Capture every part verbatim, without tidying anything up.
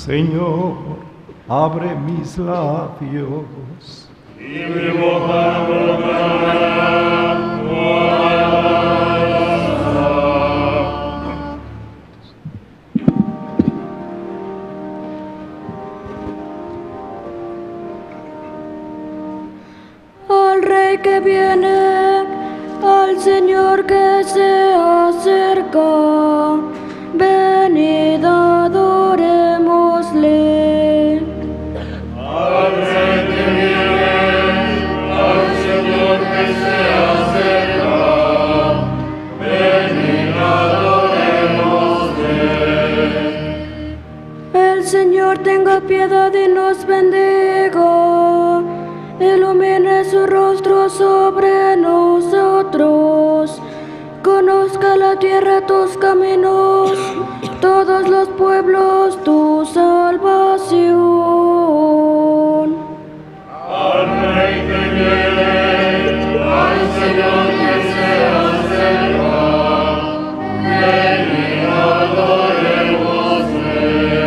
Señor, abre mis labios, y mi boca proclamará tu alabanza. Al Rey que viene, al Señor que se acerca, venid adorémosle. Al Rey que viene, al Señor que se acerca, venid adorémosle. El Señor tenga piedad y nos bendiga, ilumine su rostro sobre nosotros, conozca la tierra tus caminos, todos los pueblos tu salvación. Al Rey que viene, al Señor que se acerca, venid adorémosle.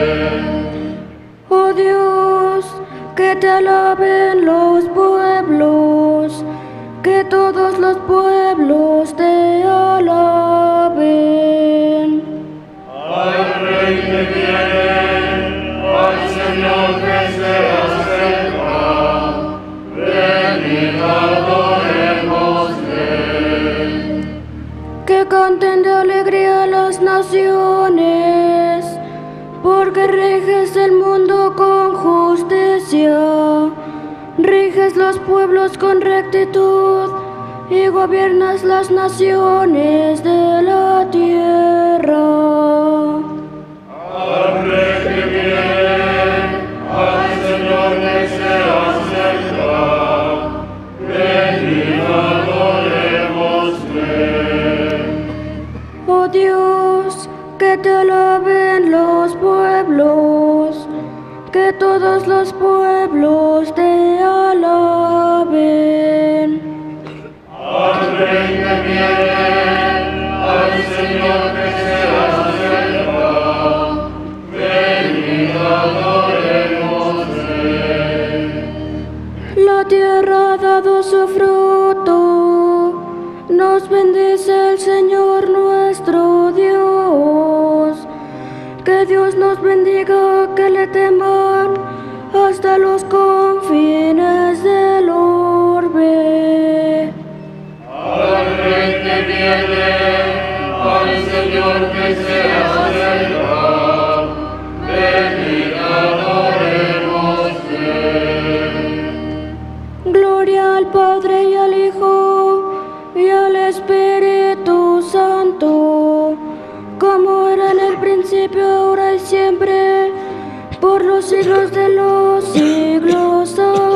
Oh Dios, que te alaben los pueblos, que todos los pueblos te alaben. Al Rey que viene, al Señor que se acerca, venid adorémosle. Que canten de alegría las naciones, porque riges el mundo con justicia, riges los pueblos con rectitud y gobiernas las naciones de la tierra. Al Rey que viene, al Señor que se acerca, venid adorémosle. Oh Dios, que te alaben los pueblos, que todos los pueblos te alaben. Al Rey que viene, al Señor que se acerca, venid adorémosle. La tierra ha dado su fruto, nos bendice el Señor nuestro Dios. Que Dios nos bendiga, que le teman hasta los confines del orbe. Al Rey que viene, al Señor que se acerca, venid adorémosle. Gloria al Padre y al Hijo y al Espíritu Santo, como era en el principio, ahora y siempre, por los siglos de los siglos.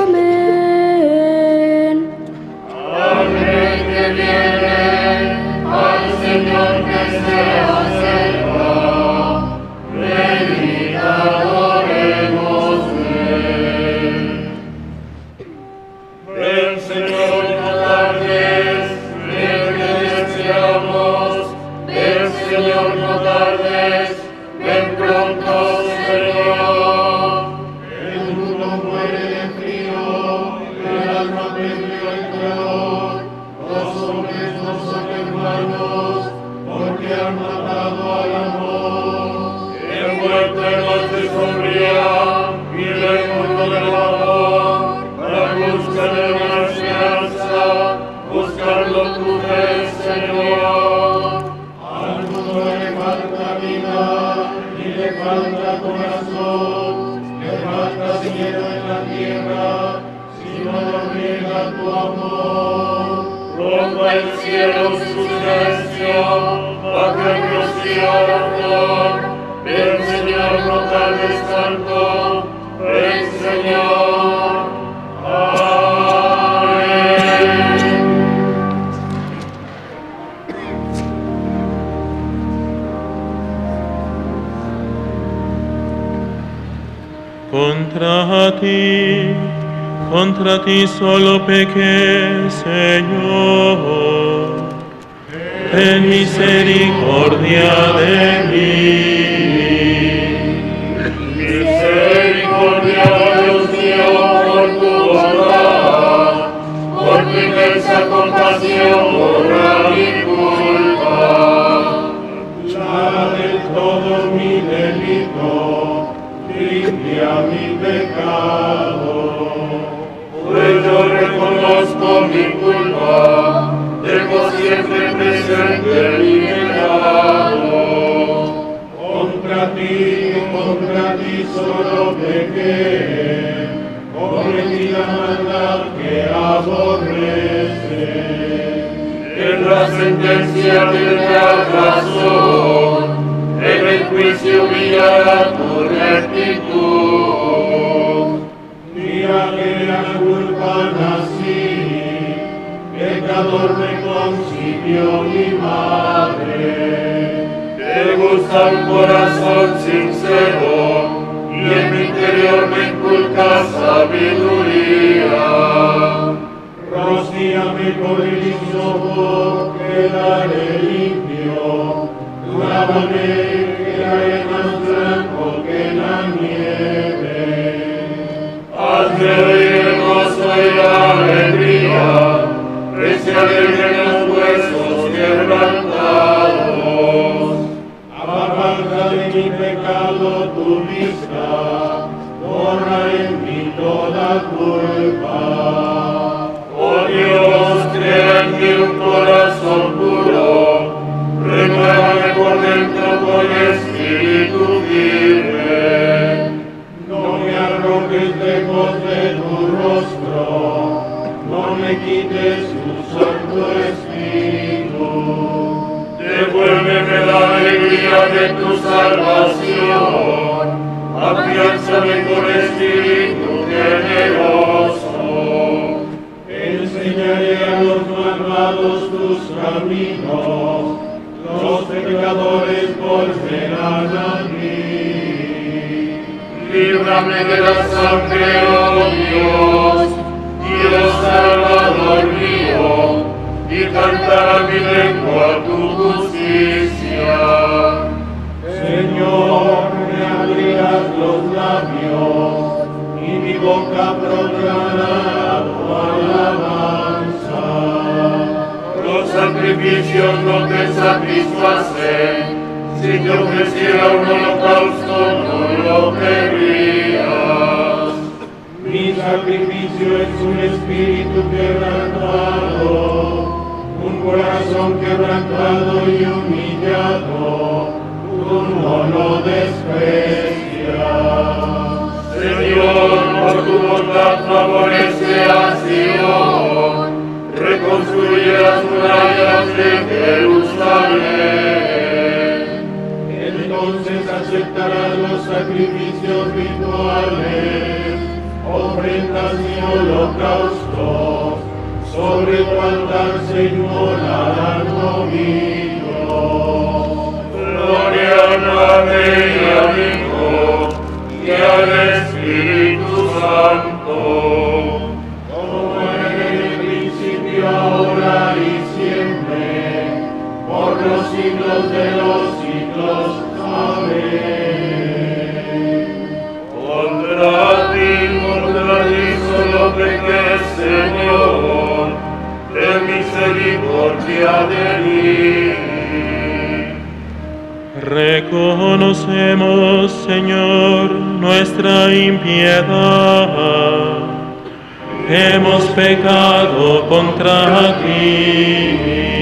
Amén. Al Rey que viene, al Señor que se acerca, venid adorémosle. Ven, Señor, no tardes, ven que deseamos. Ven, Señor, no tardes, ven pronto, Señor. El mundo muere de frío, el alma perdió el calor. Los hombres no son hermanos, porque han matado al amor. Envuelta en noche sombría, vive el mundo del amor. Para buscar una esperanza, buscarlo tú ves, Señor. Al mundo le falta vida y le falta corazón, le falta cielo en la tierra, si no lo riega tu amor. Rompa el cielo su silencio, baja el rocío la flor. Ven, Señor, no tardes tanto, ven, Señor. Amén. Contra ti, contra ti solo pequé, Señor. Ten misericordia de mí. delito, limpia mi pecado. Pues yo reconozco mi culpa, tengo siempre presente mi pecado. Contra ti, contra ti solo pequé, cometí la maldad que aborrece. En la sentencia tendrás razón, en el juicio brillará tu rectitud. Mira que la culpa nací, pecador me concibió mi madre. Te gusta un corazón sincero, y en mi interior me inculcas sabiduría. Rocíame con el hisopo, quedaré limpio. Lávame, quedaré más blanco que la nieve. Hazme oír el gozo y la alegría, que se alegren los huesos quebrantados. Aparta de mi pecado tu vista, borra en mí toda culpa. Oh Dios, crea en mí un corazón puro, renuévame por dentro con espíritu firme. No me arrojes lejos de tu rostro, no me quites tu santo espíritu. Devuélveme la alegría de tu salvación, afiánzame con espíritu generoso. Enseñaré a los malvados tus caminos, los pecadores volverán a mí. Líbrame de la sangre, oh Dios, Dios salvador mío, y cantará mi lengua tu justicia. Señor, me abrirás los labios, y mi boca proclamará tu alabanza. Los sacrificios no te satisfacen, si te ofreciera un holocausto no lo querrías. Mi sacrificio es un espíritu quebrantado, un corazón quebrantado y humillado, tú no lo desprecias. Señor, por tu bondad favorece a Sion, reconstruye las murallas de Jerusalén. Entonces aceptarás los sacrificios rituales, ofrendas y holocaustos, sobre tu altar se inmolarán novillos. Gloria al Padre y al Hijo y al Espíritu Santo, como en el principio, ahora y siempre, por los siglos de los siglos. Amén. Contra ti, contra ti solo pequé, Señor, ten misericordia de mí. Reconocemos, Señor, nuestra impiedad. Hemos pecado contra ti.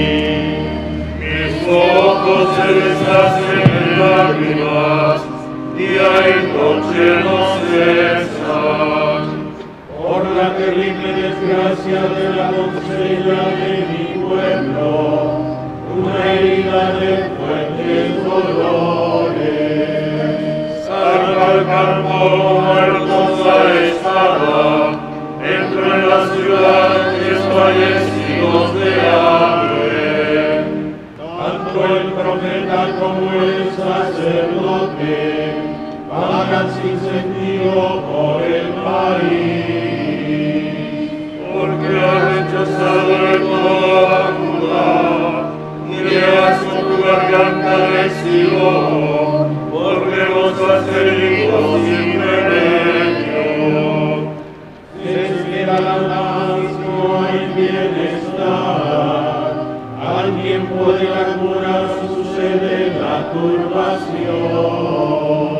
Mis ojos se deshacen en lágrimas, día y noche no cesan. Por la terrible desgracia de la doncella de mi pueblo, una herida de fuertes dolores. Salga al campo, muertos a espada, entro en la ciudad, desfallecidos de hambre. Tanto el profeta como el sacerdote vagan sin sentido por el país, porque ha rechazado el toda Judá, y has con tu garganta de Sion, porque vos has herido sin remedio. Espera la paz, no hay bienestar, al tiempo de la cura sucede la turbación.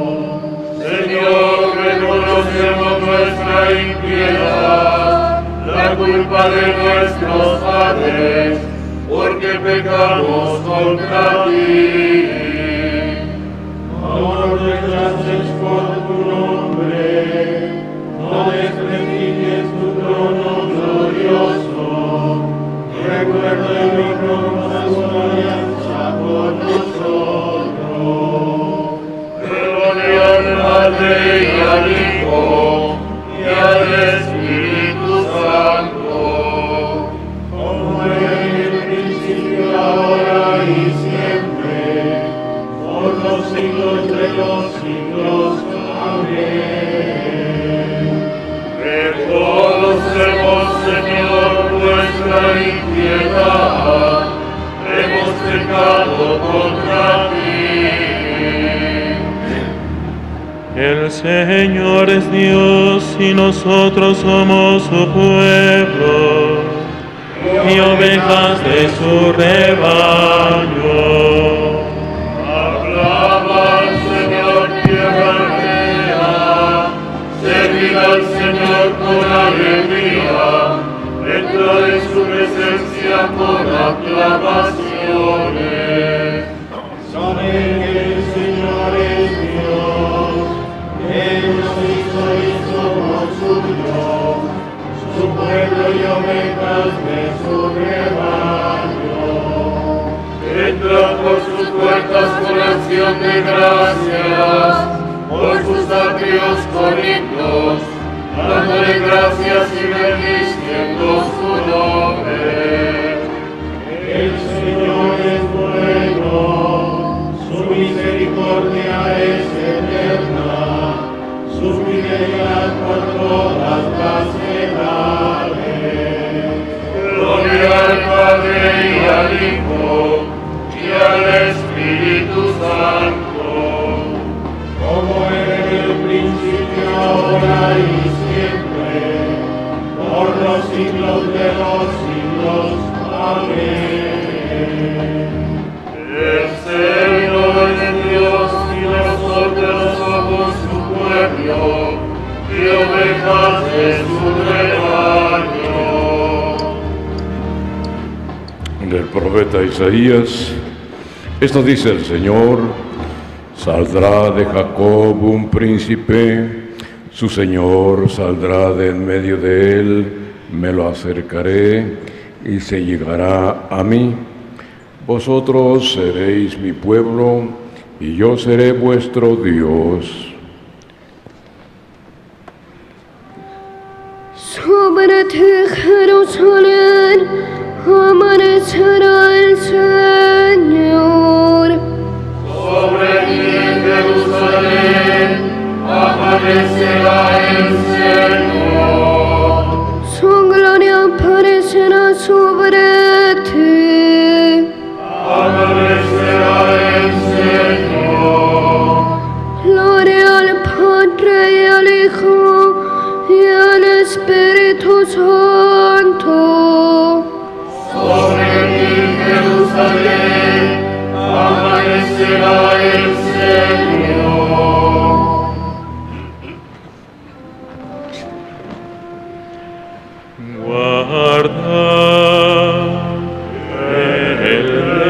de nuestros padres, porque pecamos contra ti. No nos rechaces por tu nombre, no desprestigies tu trono glorioso. Recuerda y no rompas tu alianza con nosotros. Gloria al Padre y al Hijo y al Espíritu Santo, como era en el principio, ahora y siempre, por los siglos de los siglos. Amén. Reconocemos, Señor, nuestra impiedad, hemos pecado contra ti. El Señor es Dios y nosotros somos su pueblo y ovejas de su rebaño. Aclama al Señor, tierra entera, servid al Señor con alegría, entra en su presencia con aclamaciones. Saben que el Señor es Dios, Él nos hizo y somos suyos, su pueblo y ovejas de su rebaño. Entra por sus puertas con acción de gracias, por sus atrios con himnos, dándole gracias y bendiciendo su nombre. El Señor es bueno, su misericordia es eterna, su fidelidad por todas las edades. Gloria al Padre y al Hijo y al Espíritu Santo, como era en el principio, ahora y siempre, por los siglos de los siglos. Amén. el Señor es Dios y nosotros somos su pueblo y ovejas de su rebaño. Del profeta Isaías, esto dice el Señor: saldrá de Jacob un príncipe, su Señor saldrá de en medio de él, me lo acercaré y se llegará a mí. Vosotros seréis mi pueblo y yo seré vuestro Dios. Sobre ti, Jerusalén, amanecerá el Señor. Sobre ti, Jerusalén, amanecerá el Señor. Su gloria aparecerá sobre ti. Amanecerá el Señor. Gloria al Padre y al Hijo y al Espíritu Santo. Sobre ti, Jerusalén, amanecerá el Señor. Guarda el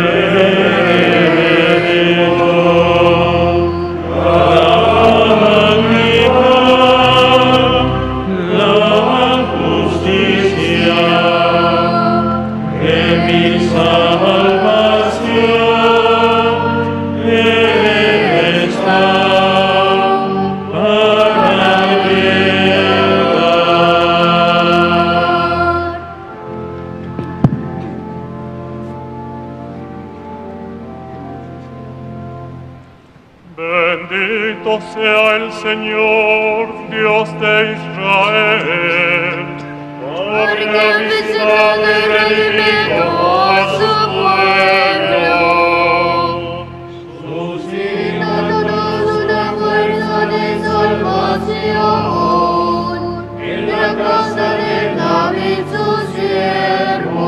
la justicia de mi salvación está para llegar. Bendito sea el Señor, Dios de Israel, porque ha visitado y redimido a su pueblo. Suscítanos una fuerza de salvación en la casa de David su siervo.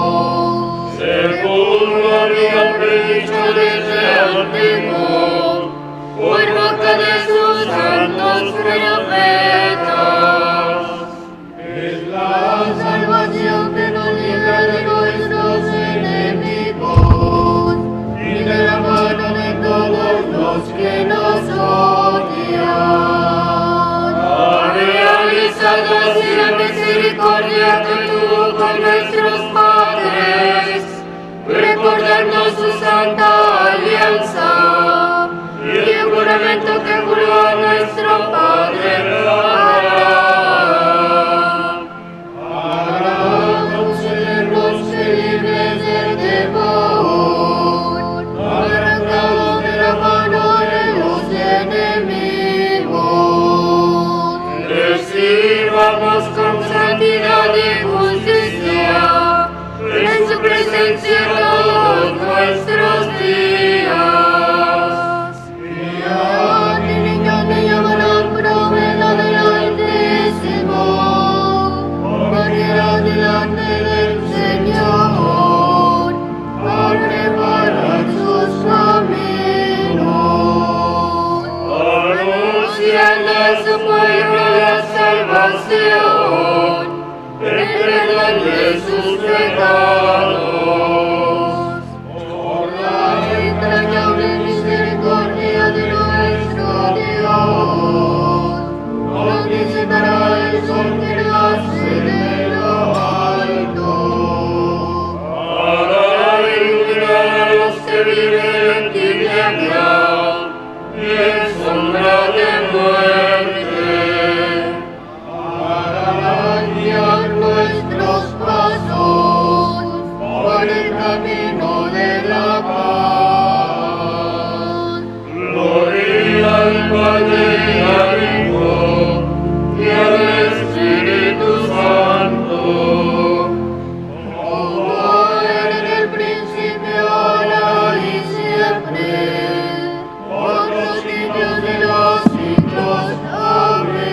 Según lo habían predicho desde antiguo, por boca de sus santos profetas. Es la salvación acuerdas de la misericordia que tuvo con nuestros padres, recordando su santa alianza y el juramento que juró a nuestro padre Abraham. Para concedernos libres del temor, arrancados de la mano de los enemigos, le sirvamos con santidad y justicia en su presencia todos nuestros días. Y a ti, niños, te llamarán promesa del Altísimo, correrás delante del Señor, al preparar sus caminos, anunciando a su pueblo la salvación, el perdón de sus pecados. Por la entrañable misericordia de nuestro Dios, nos visitará el sol que nace de lo alto, para iluminar a los que viven en tiniebla y en sombra de muerte, para guiar nuestros pasos por el camino de la paz. Gloria al Padre y al Hijo y al Espíritu Santo, como era en el principio, ahora y siempre, por los siglos de los siglos. Amén.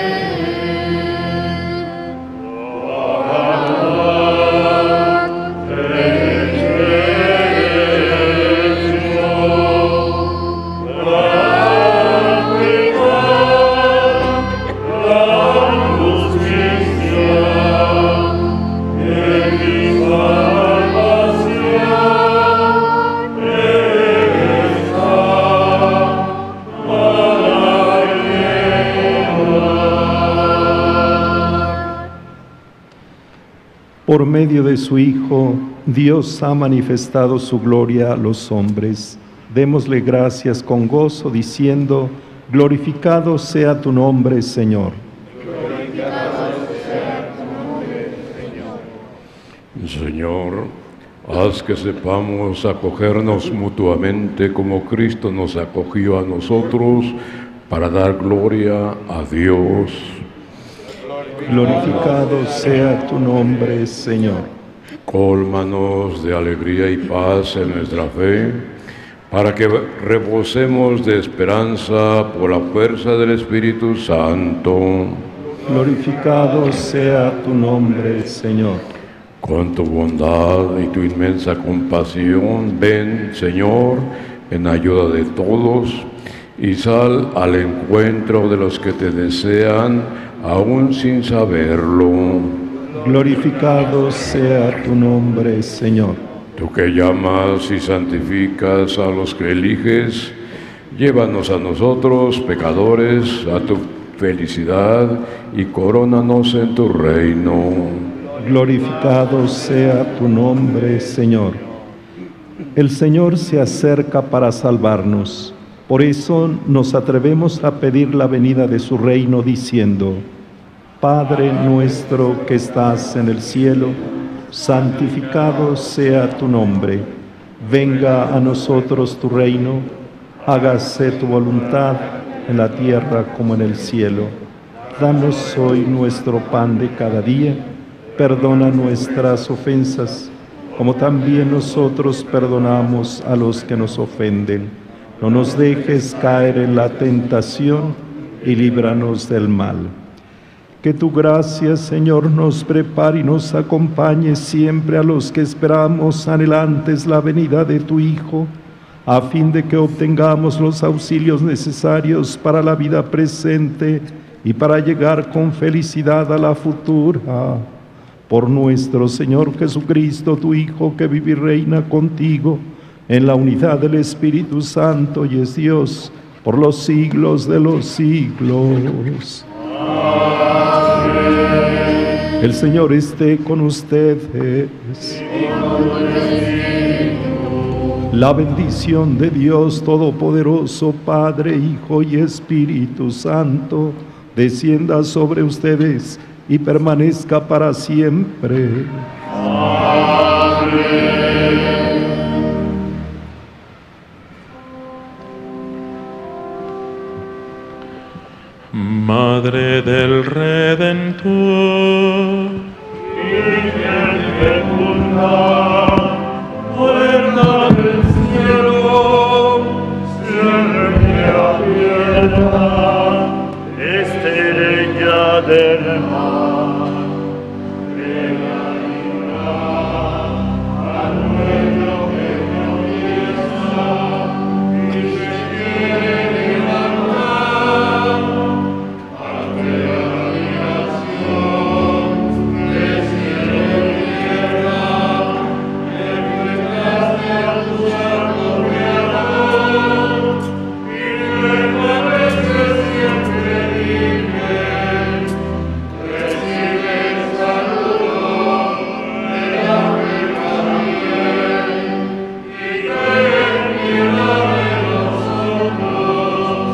Por medio de su Hijo, Dios ha manifestado su gloria a los hombres. Démosle gracias con gozo, diciendo: glorificado sea tu nombre, Señor. Señor, haz que sepamos acogernos mutuamente como Cristo nos acogió a nosotros para dar gloria a Dios. Glorificado sea tu nombre, Señor. Cólmanos de alegría y paz en nuestra fe, para que rebosemos de esperanza por la fuerza del Espíritu Santo. Glorificado sea tu nombre, Señor. Con tu bondad y tu inmensa compasión, ven, Señor, en ayuda de todos, y sal al encuentro de los que te desean, aún sin saberlo. Glorificado sea tu nombre, Señor. Tú que llamas y santificas a los que eliges, llévanos a nosotros, pecadores, a tu felicidad y corónanos en tu reino. Glorificado sea tu nombre, Señor. El Señor se acerca para salvarnos. Por eso nos atrevemos a pedir la venida de su reino diciendo: Padre nuestro que estás en el cielo, santificado sea tu nombre. Venga a nosotros tu reino, hágase tu voluntad en la tierra como en el cielo. Danos hoy nuestro pan de cada día, perdona nuestras ofensas, como también nosotros perdonamos a los que nos ofenden. No nos dejes caer en la tentación y líbranos del mal. Que tu gracia, Señor, nos prepare y nos acompañe siempre a los que esperamos anhelantes la venida de tu Hijo, a fin de que obtengamos los auxilios necesarios para la vida presente y para llegar con felicidad a la futura. Por nuestro Señor Jesucristo, tu Hijo, que vive y reina contigo en la unidad del Espíritu Santo y es Dios por los siglos de los siglos. Amén. El Señor esté con ustedes. La bendición de Dios Todopoderoso, Padre, Hijo y Espíritu Santo, descienda sobre ustedes y permanezca para siempre. Amén. Madre del Redentor, Virgen fecunda, puerta del cielo, siempre abierta, estrella del mar, venga librar al pueblo que te apriesa y se quiere levantar ante la admiración de cielo y tierra, enfrentaste a tu santo creador y permaneces siempre virgen. Recibe el saludo de la Virgen y ten piedad de nosotros,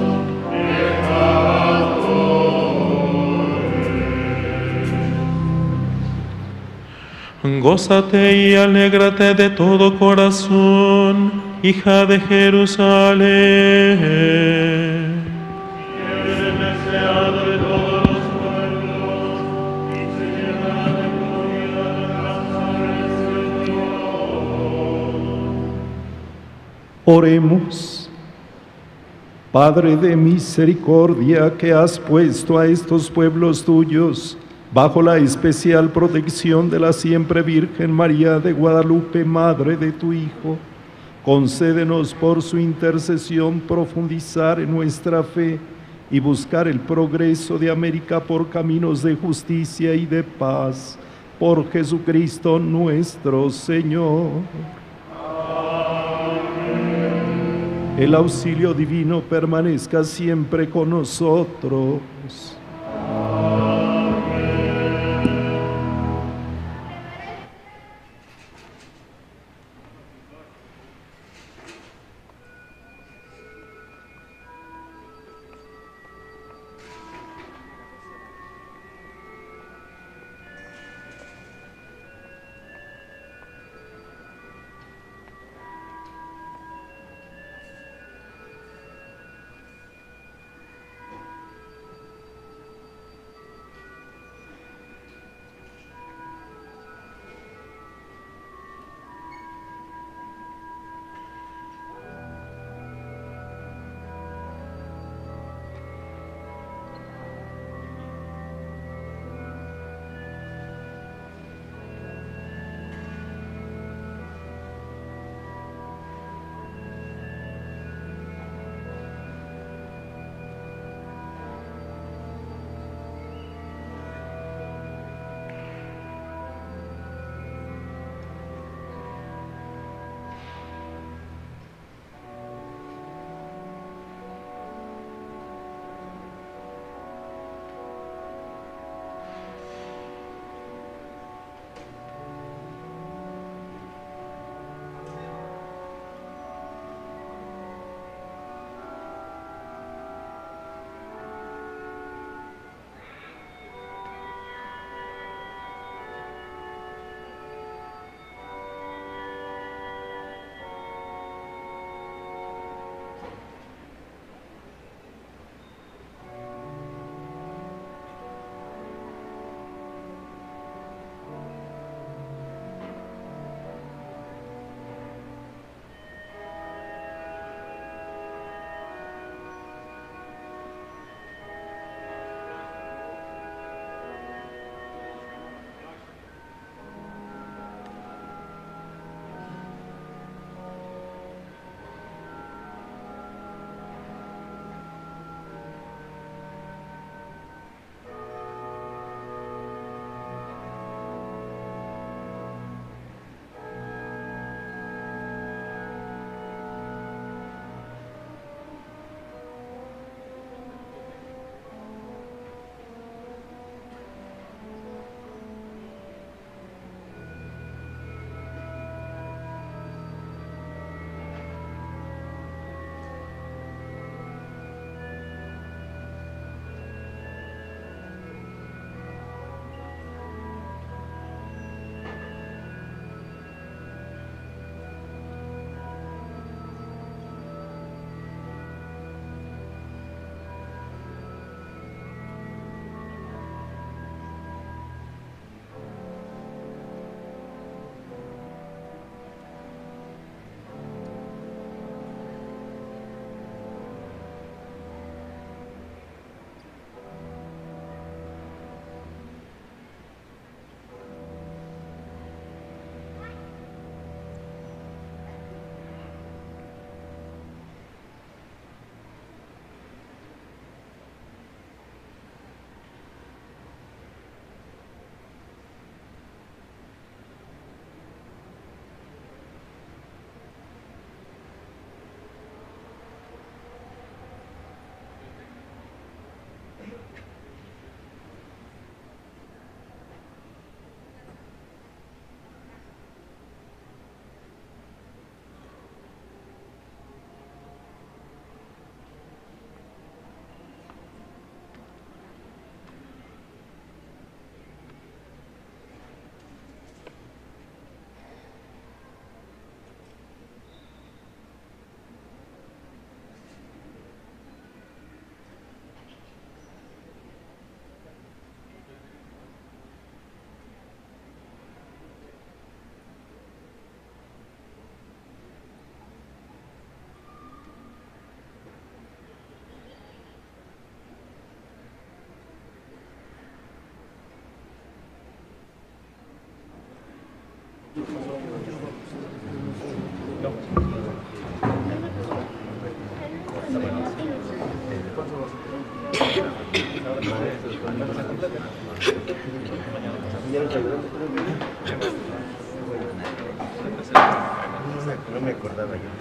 pecadores. gózate y alégrate de todo corazón, hija de Jerusalén. Eres deseado de todos los pueblos y se llena de gloria la casa del Señor. Oremos. Padre de misericordia, que has puesto a estos pueblos tuyos bajo la especial protección de la siempre Virgen María de Guadalupe, Madre de tu Hijo, concédenos por su intercesión profundizar en nuestra fe y buscar el progreso de América por caminos de justicia y de paz. Por Jesucristo nuestro Señor. El auxilio divino permanezca siempre con nosotros. No me acordaba yo.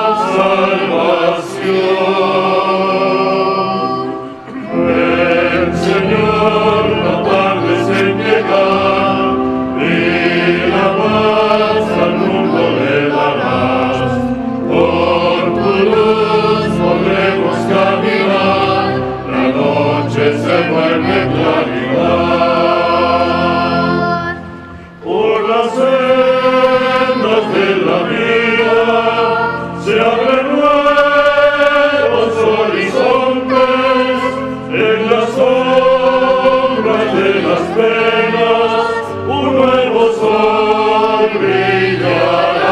Ven, de claridad. Por las sendas de la vida se abren nuevos horizontes, en las sombras de las penas un nuevo sol brillará.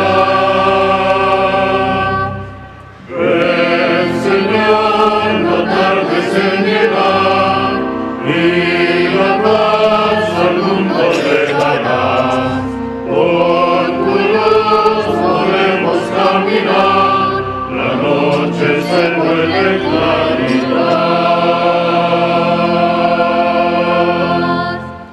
Ven, Señor, no tardes en llegar, y la paz al mundo dejarás. Por tu luz podemos caminar, la noche se vuelve claridad.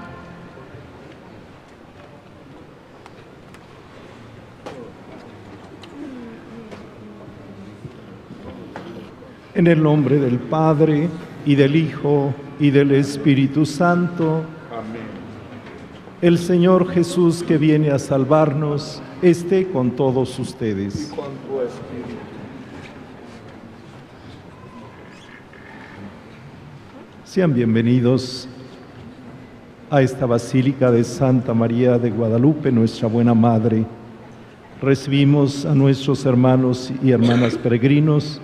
En el nombre del Padre, y del Hijo, y del Espíritu Santo. Amén. El Señor Jesús, que viene a salvarnos, esté con todos ustedes. Con tu espíritu. Sean bienvenidos a esta Basílica de Santa María de Guadalupe, nuestra buena Madre. Recibimos a nuestros hermanos y hermanas peregrinos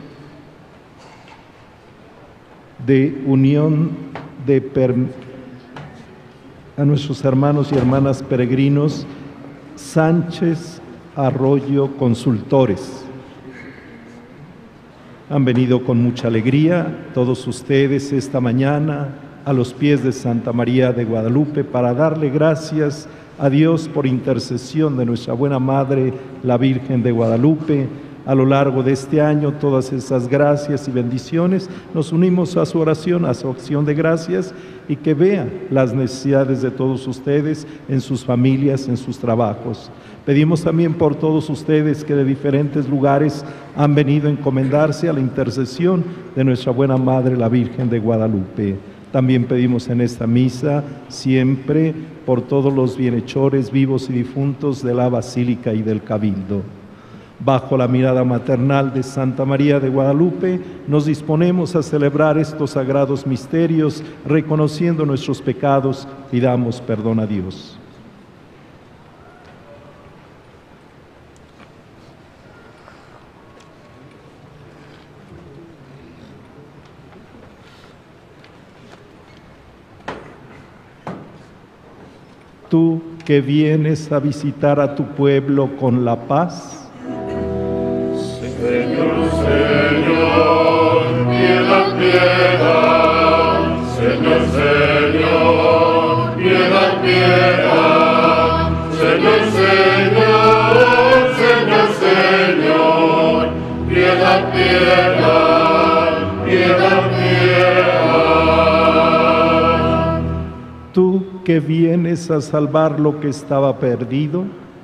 de unión de per, a nuestros hermanos y hermanas peregrinos Sánchez Arroyo Consultores. Han venido con mucha alegría todos ustedes esta mañana a los pies de Santa María de Guadalupe para darle gracias a Dios por intercesión de nuestra buena Madre, la Virgen de Guadalupe. A lo largo de este año, todas esas gracias y bendiciones, nos unimos a su oración, a su acción de gracias, y que vea las necesidades de todos ustedes en sus familias, en sus trabajos. Pedimos también por todos ustedes que de diferentes lugares han venido a encomendarse a la intercesión de nuestra buena Madre, la Virgen de Guadalupe. También pedimos en esta misa siempre por todos los bienhechores vivos y difuntos de la Basílica y del Cabildo. Bajo la mirada maternal de Santa María de Guadalupe, nos disponemos a celebrar estos sagrados misterios, reconociendo nuestros pecados, pidamos perdón a Dios. Tú que vienes a visitar a tu pueblo con la paz, Señor, Señor, piedad, piedad. Señor, Señor, piedad, piedad. Señor, Señor, Señor, Señor, piedad, piedad, piedad, piedad. tú que vienes a salvar lo que estaba perdido,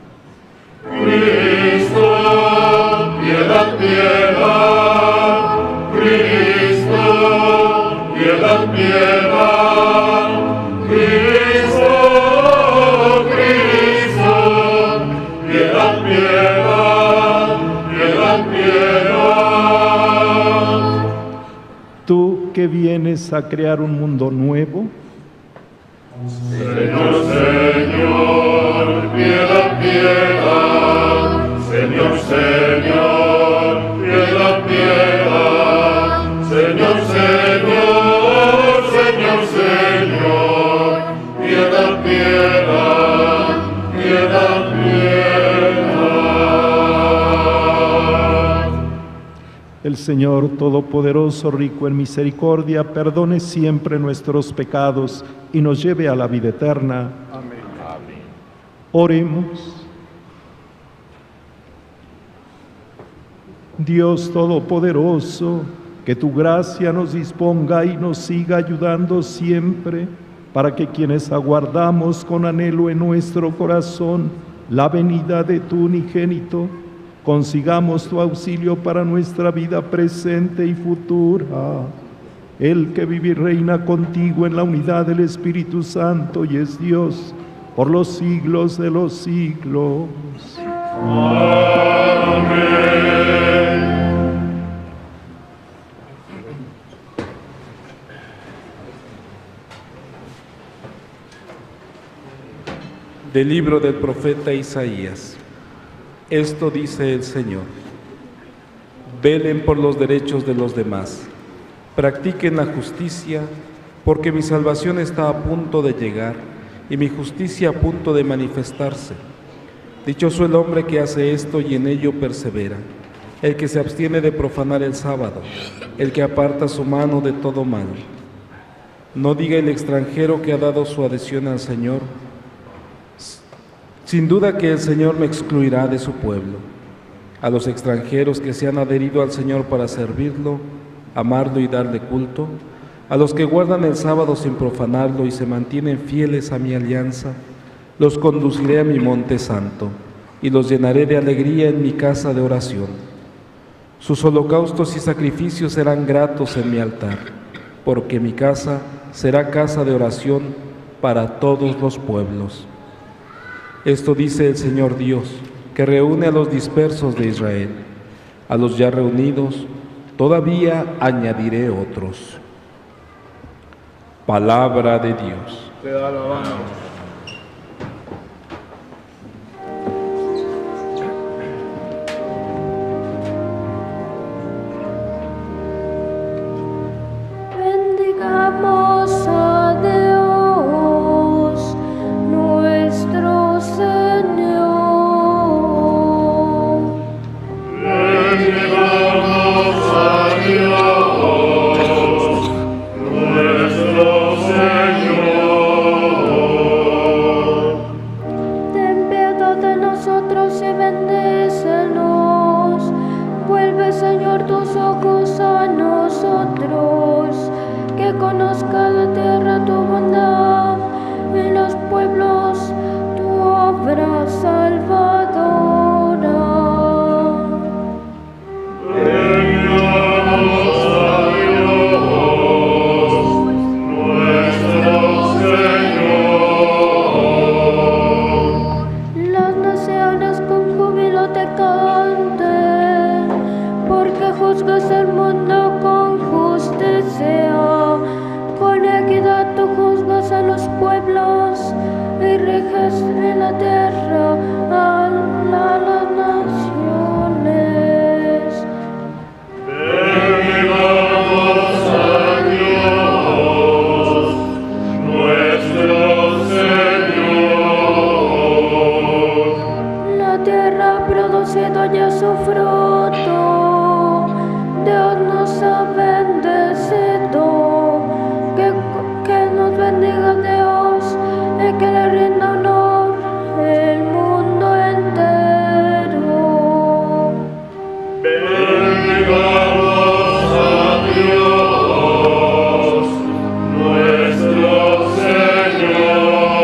Cristo, piedad, piedad, Cristo, piedad, piedad, Cristo, Cristo, piedad, piedad, piedad, piedad. tú que vienes a crear un mundo nuevo, Señor, Señor, piedad, piedad. Señor, Señor, piedad, piedad. Señor, Señor, Señor, Señor, piedad, piedad, piedad, piedad. el Señor Todopoderoso, rico en misericordia, perdone siempre nuestros pecados y nos lleve a la vida eterna. Amén. Amén. Oremos. Dios Todopoderoso, que tu gracia nos disponga y nos siga ayudando siempre, para que quienes aguardamos con anhelo en nuestro corazón la venida de tu unigénito, consigamos tu auxilio para nuestra vida presente y futura. El que vive y reina contigo en la unidad del Espíritu Santo y es Dios por los siglos de los siglos. Amén. Del libro del profeta Isaías. Esto dice el Señor: velen por los derechos de los demás, practiquen la justicia, porque mi salvación está a punto de llegar y mi justicia a punto de manifestarse. Dichoso el hombre que hace esto y en ello persevera, el que se abstiene de profanar el sábado, el que aparta su mano de todo mal. No diga el extranjero que ha dado su adhesión al Señor: sin duda que el Señor me excluirá de su pueblo. A los extranjeros que se han adherido al Señor para servirlo, amarlo y darle culto, a los que guardan el sábado sin profanarlo y se mantienen fieles a mi alianza, los conduciré a mi monte santo y los llenaré de alegría en mi casa de oración. Sus holocaustos y sacrificios serán gratos en mi altar, porque mi casa será casa de oración para todos los pueblos. Esto dice el Señor Dios, que reúne a los dispersos de Israel. A los ya reunidos, todavía añadiré otros. Palabra de Dios. Te da alabanza. Bendigamos a Dios, nuestro Señor. Bendigamos a Dios, nuestro Señor. Ten piedad de nosotros y bendícenos. Vuelve, Señor, tus ojos a nosotros, que conozca la tierra tu bondad y los pueblos tu obra salvadora. Bendigamos a Dios, nuestro Señor. Las naciones con júbilo te canten, porque juzgas el mundo con justicia. Con equidad tú juzgas a los pueblos y riges en la tierra a las naciones. Bendigamos a Dios, nuestro Señor. La tierra ha producido ya su fruto, Dios nos ha bendecido. Que, que nos bendiga Dios y que le rinda honor el mundo entero. Bendigamos a Dios, nuestro Señor.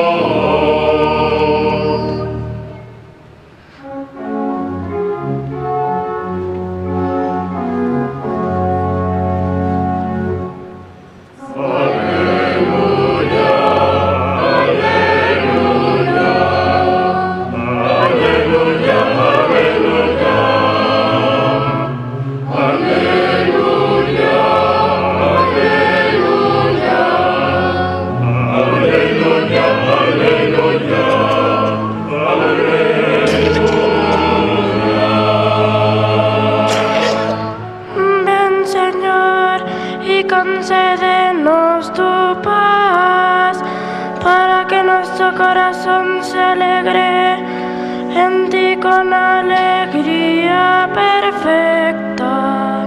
Ven, Señor, y concédenos tu paz, para que nuestro corazón se alegre en ti con alegría perfecta.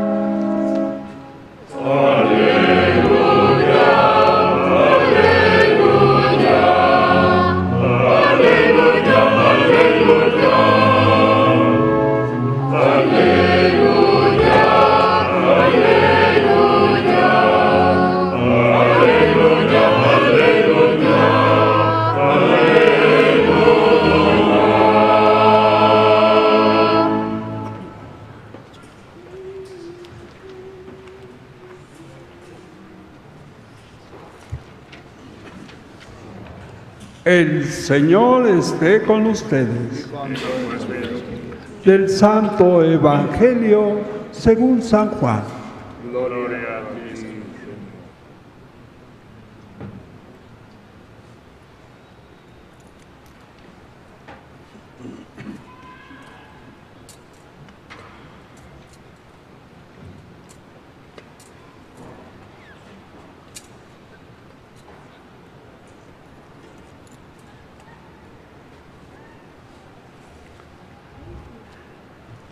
El Señor esté con ustedes. Del Santo Evangelio según San Juan. Gloria a ti, Señor.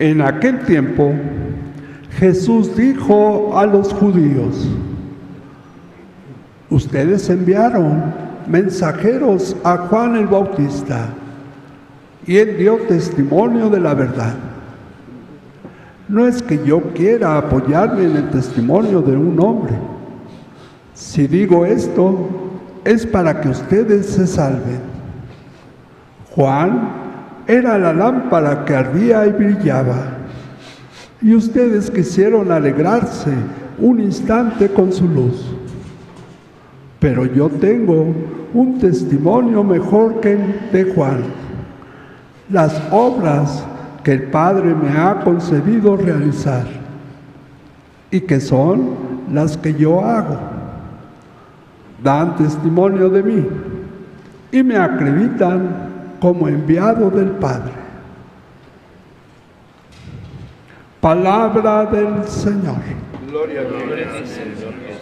En aquel tiempo, Jesús dijo a los judíos: ustedes enviaron mensajeros a Juan el Bautista, y él dio testimonio de la verdad. No es que yo quiera apoyarme en el testimonio de un hombre. Si digo esto, es para que ustedes se salven. Juan era la lámpara que ardía y brillaba, y ustedes quisieron alegrarse un instante con su luz. Pero yo tengo un testimonio mejor que el de Juan: las obras que el Padre me ha concedido realizar, y que son las que yo hago. Dan testimonio de mí y me acreditan como enviado del Padre. Palabra del Señor. Gloria a ti, Señor Jesús.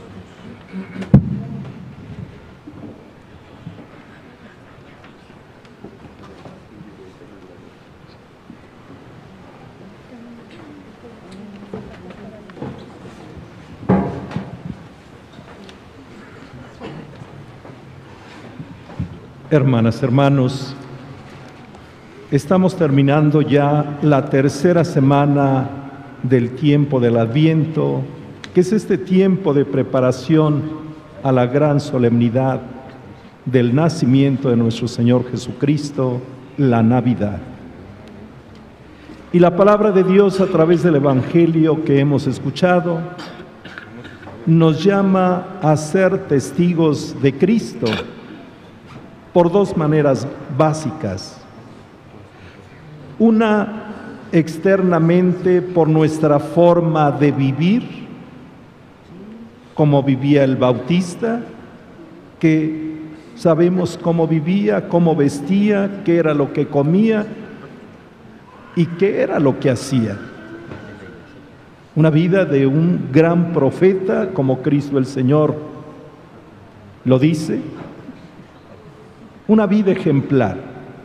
Hermanas, hermanos, estamos terminando ya la tercera semana del tiempo del Adviento, que es este tiempo de preparación a la gran solemnidad del nacimiento de nuestro Señor Jesucristo, la Navidad. Y la palabra de Dios a través del Evangelio que hemos escuchado nos llama a ser testigos de Cristo por dos maneras básicas. Una, externamente, por nuestra forma de vivir, como vivía el Bautista, que sabemos cómo vivía, cómo vestía, qué era lo que comía y qué era lo que hacía. Una vida de un gran profeta, como Cristo el Señor lo dice. Una vida ejemplar.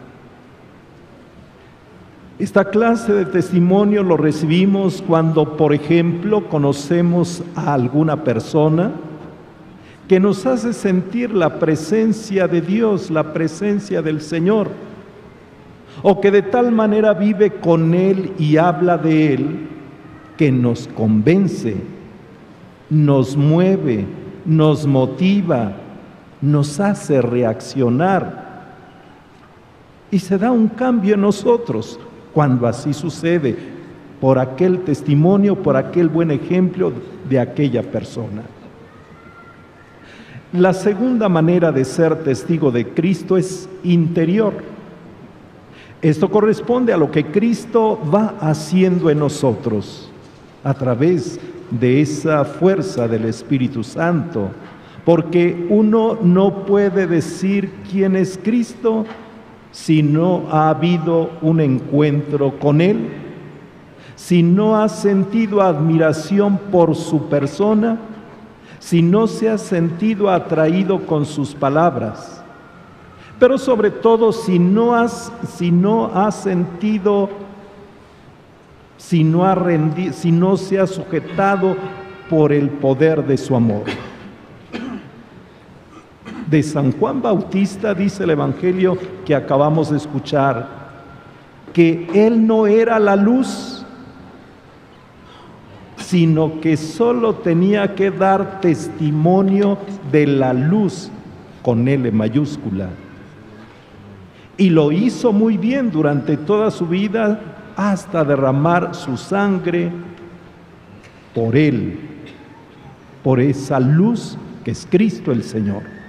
Esta clase de testimonio lo recibimos cuando, por ejemplo, conocemos a alguna persona que nos hace sentir la presencia de Dios, la presencia del Señor, o que de tal manera vive con Él y habla de Él que nos convence, nos mueve, nos motiva, nos hace reaccionar, y se da un cambio en nosotros cuando así sucede, por aquel testimonio, por aquel buen ejemplo de aquella persona. La segunda manera de ser testigo de Cristo es interior. Esto corresponde a lo que Cristo va haciendo en nosotros a través de esa fuerza del Espíritu Santo, porque uno no puede decir quién es Cristo si no ha habido un encuentro con Él, si no ha sentido admiración por su persona, si no se ha sentido atraído con sus palabras, pero sobre todo si no has, si no ha sentido, si no ha rendido, si no se ha sujetado por el poder de su amor. De San Juan Bautista dice el Evangelio que acabamos de escuchar, que él no era la luz, sino que solo tenía que dar testimonio de la luz con L mayúscula. Y lo hizo muy bien durante toda su vida, hasta derramar su sangre por él, por esa luz que es Cristo el Señor.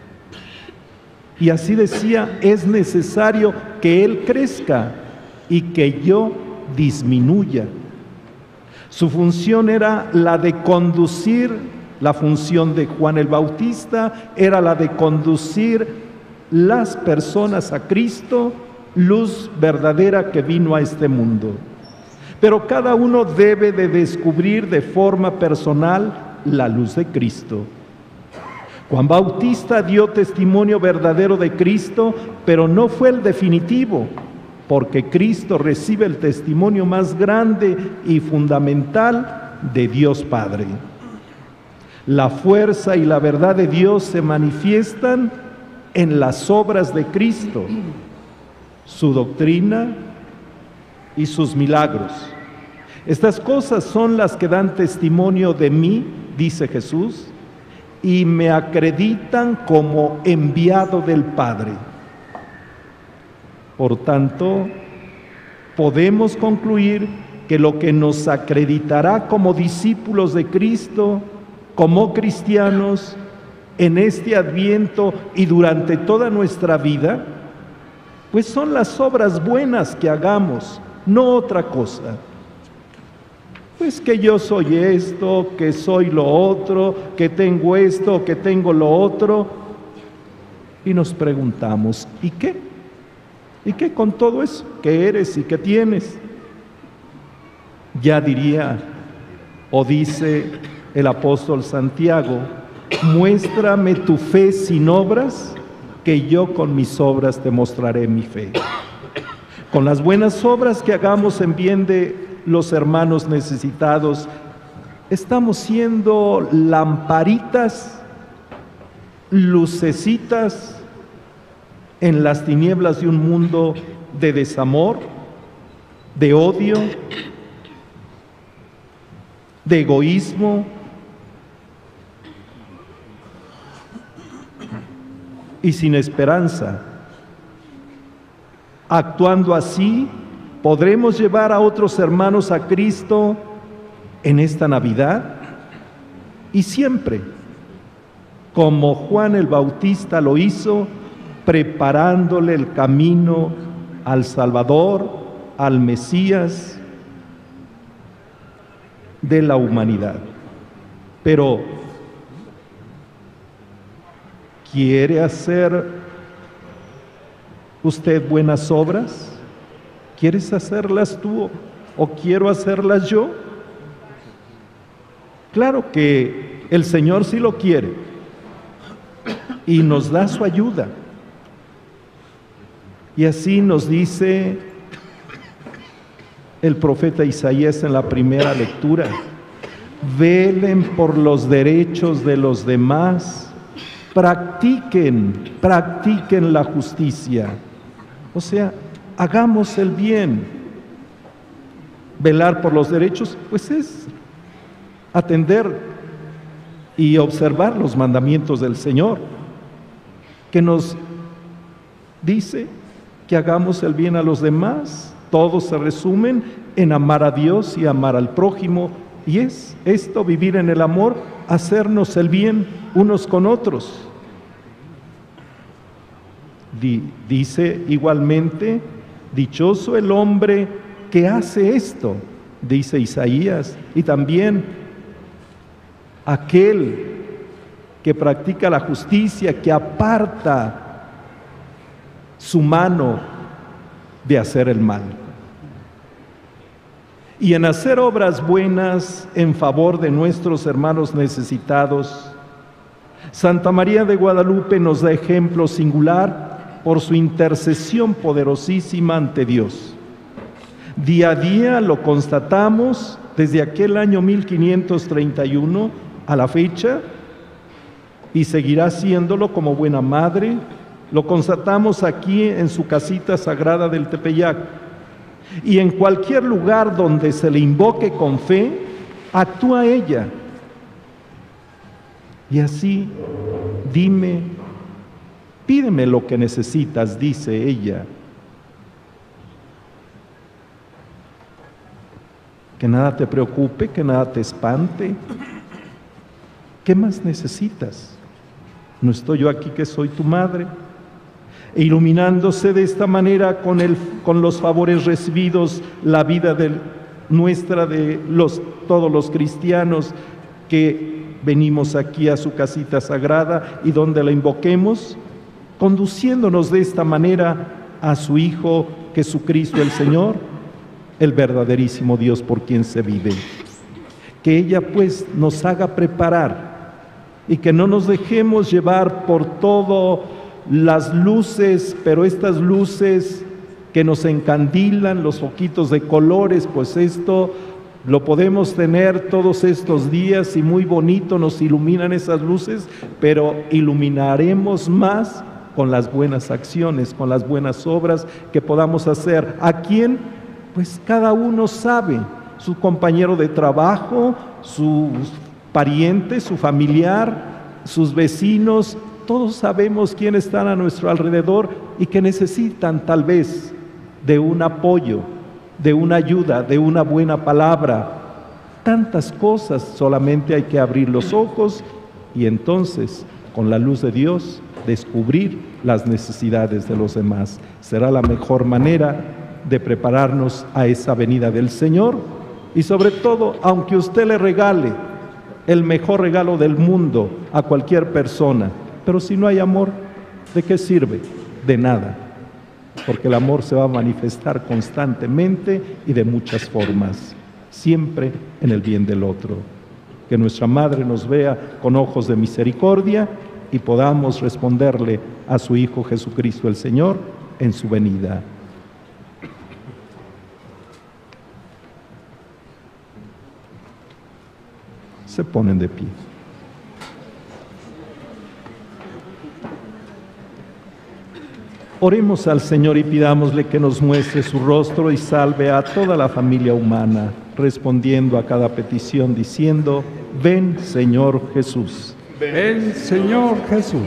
Y así decía, es necesario que Él crezca y que yo disminuya. Su función era la de conducir, la función de Juan el Bautista era la de conducir las personas a Cristo, luz verdadera que vino a este mundo. Pero cada uno debe de descubrir de forma personal la luz de Cristo. Juan Bautista dio testimonio verdadero de Cristo, pero no fue el definitivo, porque Cristo recibe el testimonio más grande y fundamental de Dios Padre. La fuerza y la verdad de Dios se manifiestan en las obras de Cristo, su doctrina y sus milagros. Estas cosas son las que dan testimonio de mí, dice Jesús, y me acreditan como enviado del Padre. Por tanto, podemos concluir que lo que nos acreditará como discípulos de Cristo, como cristianos, en este Adviento y durante toda nuestra vida, pues son las obras buenas que hagamos, no otra cosa. Pues que yo soy esto, que soy lo otro, que tengo esto, que tengo lo otro. Y nos preguntamos, ¿y qué? ¿Y qué con todo eso? ¿Qué eres y qué tienes? Ya diría, o dice el apóstol Santiago, muéstrame tu fe sin obras, que yo con mis obras te mostraré mi fe. Con las buenas obras que hagamos en bien de los hermanos necesitados, estamos siendo lamparitas, lucecitas en las tinieblas de un mundo de desamor, de odio, de egoísmo y sin esperanza. Actuando así, ¿podremos llevar a otros hermanos a Cristo en esta Navidad? Y siempre, como Juan el Bautista lo hizo, preparándole el camino al Salvador, al Mesías de la humanidad. Pero, ¿quiere hacer usted buenas obras? ¿Quieres hacerlas tú o quiero hacerlas yo? Claro que el Señor sí lo quiere y nos da su ayuda. Y así nos dice el profeta Isaías en la primera lectura: velen por los derechos de los demás, practiquen, practiquen la justicia. O sea, hagamos el bien. Velar por los derechos, pues es atender y observar los mandamientos del Señor, que nos dice que hagamos el bien a los demás. Todos se resumen en amar a Dios y amar al prójimo, y es esto, vivir en el amor, hacernos el bien unos con otros. Dice igualmente, dichoso el hombre que hace esto, dice Isaías, y también aquel que practica la justicia, que aparta su mano de hacer el mal. Y en hacer obras buenas en favor de nuestros hermanos necesitados, Santa María de Guadalupe nos da ejemplo singular por su intercesión poderosísima ante Dios. Día a día lo constatamos desde aquel año mil quinientos treinta y uno a la fecha, y seguirá haciéndolo como buena madre. Lo constatamos aquí en su casita sagrada del Tepeyac, y en cualquier lugar donde se le invoque con fe, actúa ella. Y así, dime, pídeme lo que necesitas, dice ella. Que nada te preocupe, que nada te espante. ¿Qué más necesitas? ¿No estoy yo aquí que soy tu madre? E iluminándose de esta manera con, el, con los favores recibidos, la vida de, nuestra de los, todos los cristianos que venimos aquí a su casita sagrada y donde la invoquemos, conduciéndonos de esta manera a su Hijo Jesucristo el Señor, el verdaderísimo Dios por quien se vive. Que ella pues nos haga preparar y que no nos dejemos llevar por todo las luces, pero estas luces que nos encandilan, los foquitos de colores, pues esto lo podemos tener todos estos días y muy bonito nos iluminan esas luces, pero iluminaremos más con las buenas acciones, con las buenas obras que podamos hacer. ¿A quién? Pues cada uno sabe, su compañero de trabajo, su pariente, su familiar, sus vecinos, todos sabemos quiénes están a nuestro alrededor y que necesitan tal vez de un apoyo, de una ayuda, de una buena palabra. Tantas cosas, solamente hay que abrir los ojos y entonces, con la luz de Dios, descubrir las necesidades de los demás. Será la mejor manera de prepararnos a esa venida del Señor y sobre todo, aunque usted le regale el mejor regalo del mundo a cualquier persona, pero si no hay amor, ¿de qué sirve? De nada. Porque el amor se va a manifestar constantemente y de muchas formas, siempre en el bien del otro. Que nuestra Madre nos vea con ojos de misericordia y podamos responderle a su Hijo Jesucristo el Señor en su venida. Se ponen de pie. Oremos al Señor y pidámosle que nos muestre su rostro y salve a toda la familia humana, respondiendo a cada petición diciendo: ven, Señor Jesús. Ven, Señor Jesús.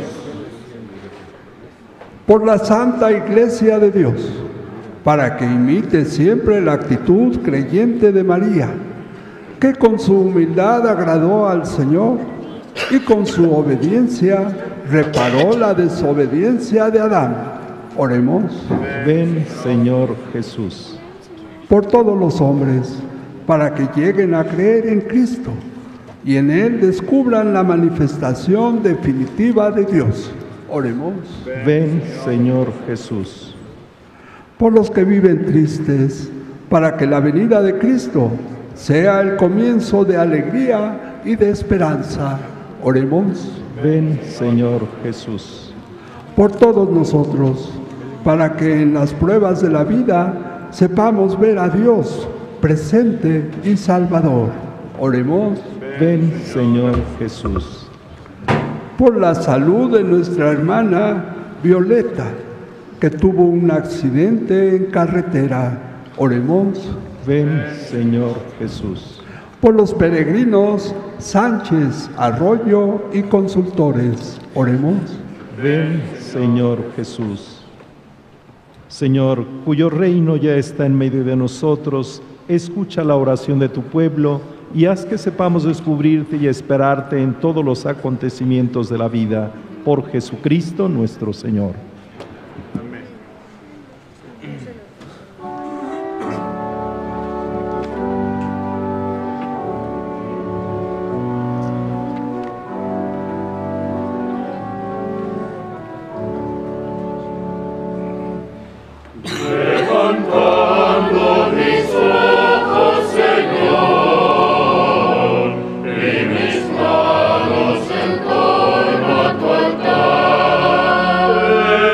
Por la Santa Iglesia de Dios, para que imite siempre la actitud creyente de María, que con su humildad agradó al Señor y con su obediencia reparó la desobediencia de Adán. Oremos. Ven, Señor Jesús. Por todos los hombres, para que lleguen a creer en Cristo y en Él descubran la manifestación definitiva de Dios. Oremos. Ven, Señor Jesús. Por los que viven tristes, para que la venida de Cristo sea el comienzo de alegría y de esperanza. Oremos. Ven, Señor Jesús. Por todos nosotros, para que en las pruebas de la vida sepamos ver a Dios presente y salvador. Oremos. Ven, Señor Jesús. Por la salud de nuestra hermana Violeta, que tuvo un accidente en carretera. Oremos. Ven, Señor Jesús. Por los peregrinos Sánchez, Arroyo y Consultores. Oremos. Ven, Señor Jesús. Señor, cuyo reino ya está en medio de nosotros, escucha la oración de tu pueblo y haz que sepamos descubrirte y esperarte en todos los acontecimientos de la vida. Por Jesucristo nuestro Señor. Manos en torno a tu altar.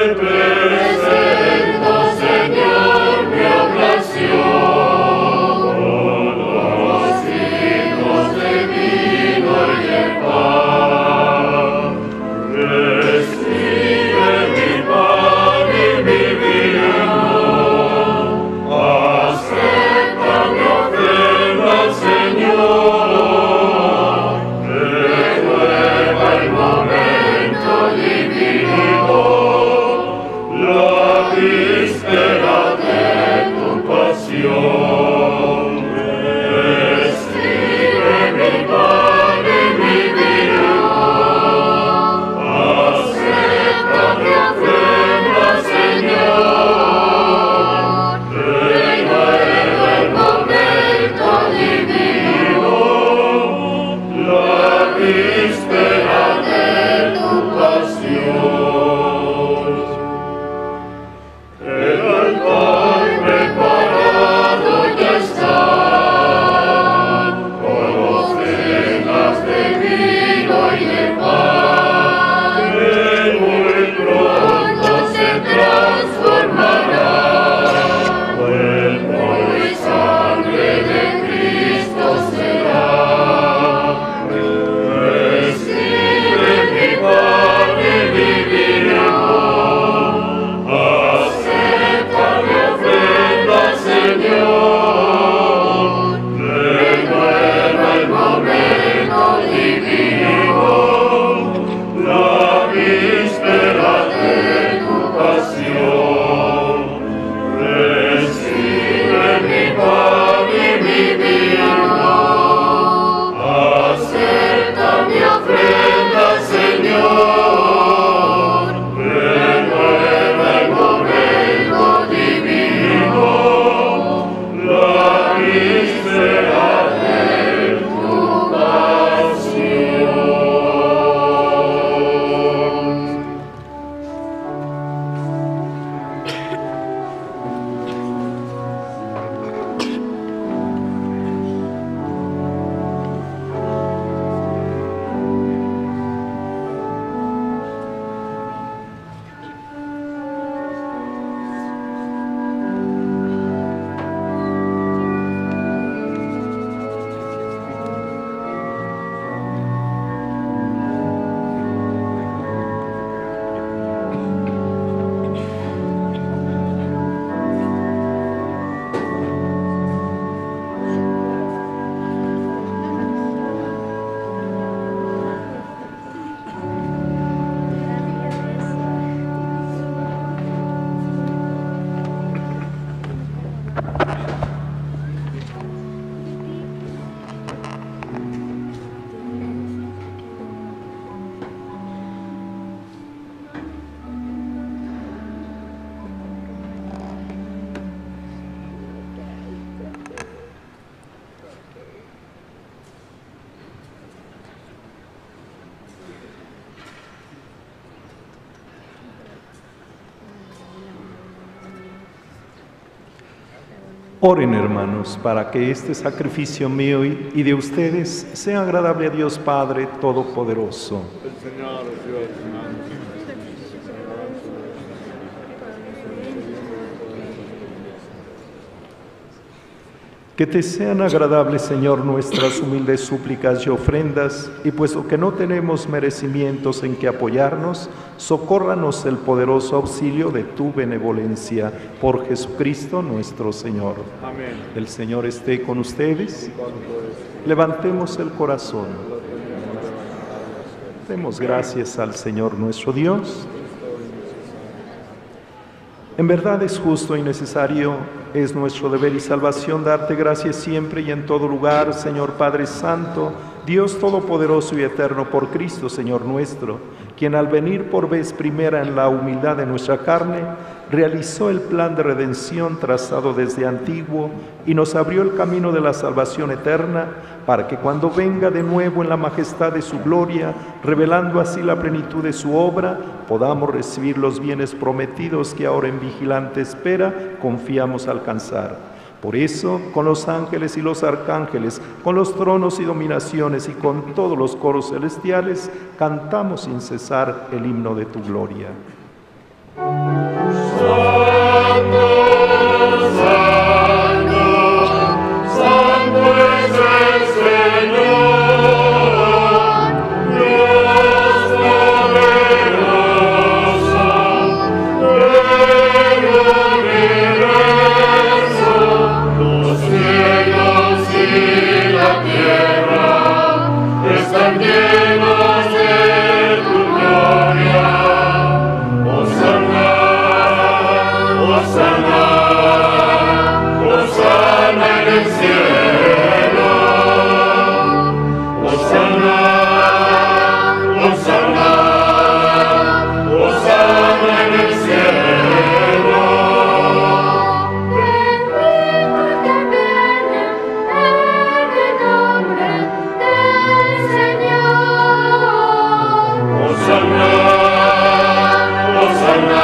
Oren, hermanos, para que este sacrificio mío y y de ustedes sea agradable a Dios Padre Todopoderoso. El Señor reciba de tus manos. Que te sean agradables, Señor, nuestras humildes súplicas y ofrendas, y puesto que no tenemos merecimientos en que apoyarnos, socórranos el poderoso auxilio de tu benevolencia. Por Jesucristo nuestro Señor. Amén. El Señor esté con ustedes. Levantemos el corazón. Demos gracias al Señor nuestro Dios. En verdad es justo y necesario, es nuestro deber y salvación darte gracias siempre y en todo lugar, Señor Padre Santo, Dios Todopoderoso y Eterno, por Cristo, Señor nuestro, quien al venir por vez primera en la humildad de nuestra carne, realizó el plan de redención trazado desde antiguo y nos abrió el camino de la salvación eterna, para que cuando venga de nuevo en la majestad de su gloria, revelando así la plenitud de su obra, podamos recibir los bienes prometidos que ahora en vigilante espera confiamos alcanzar. Por eso, con los ángeles y los arcángeles, con los tronos y dominaciones y con todos los coros celestiales, cantamos sin cesar el himno de tu gloria. Santo, Santo, Santo es el Señor, Dios poderoso, del universo, los cielos y la tierra están llenos de tu gloria. Hosana, Hosana, Hosana en el cielo. Hosana, Hosana, Hosana en el cielo. Bendito que viene en el nombre del Señor. Hosana, Hosana,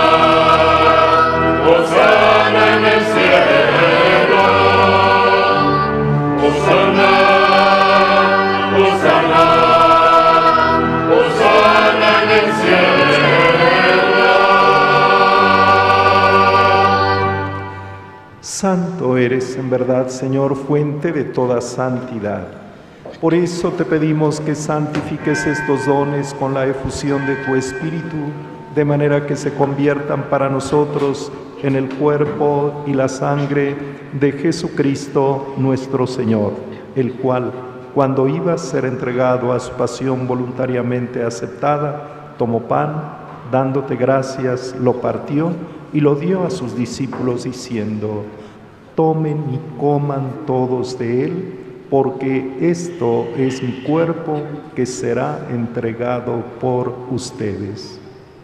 Hosana en el cielo. Hosana, Hosana, Hosana en el cielo. Santo eres en verdad, Señor, fuente de toda santidad. Por eso te pedimos que santifiques estos dones con la efusión de tu Espíritu, de manera que se conviertan para nosotros en el cuerpo y la sangre de Jesucristo nuestro Señor, el cual, cuando iba a ser entregado a su pasión voluntariamente aceptada, tomó pan, dándote gracias, lo partió y lo dio a sus discípulos diciendo: tomen y coman todos de él, porque esto es mi cuerpo que será entregado por ustedes.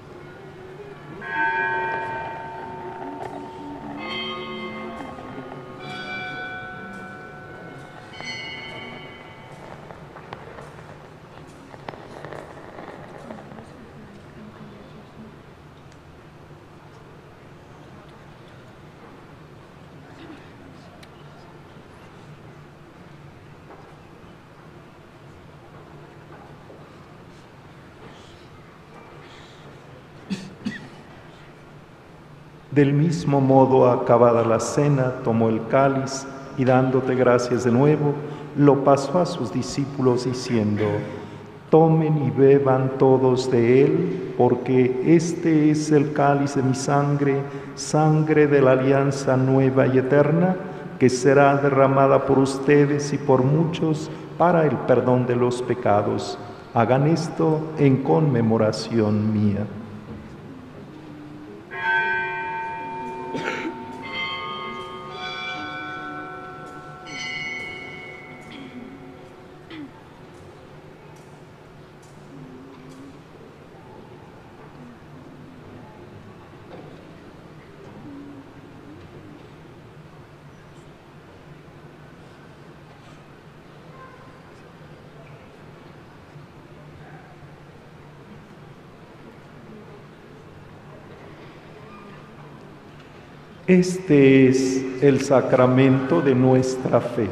Del mismo modo, acabada la cena, tomó el cáliz y dándote gracias de nuevo, lo pasó a sus discípulos diciendo: tomen y beban todos de él, porque este es el cáliz de mi sangre, sangre de la alianza nueva y eterna, que será derramada por ustedes y por muchos para el perdón de los pecados. Hagan esto en conmemoración mía. Este es el sacramento de nuestra fe.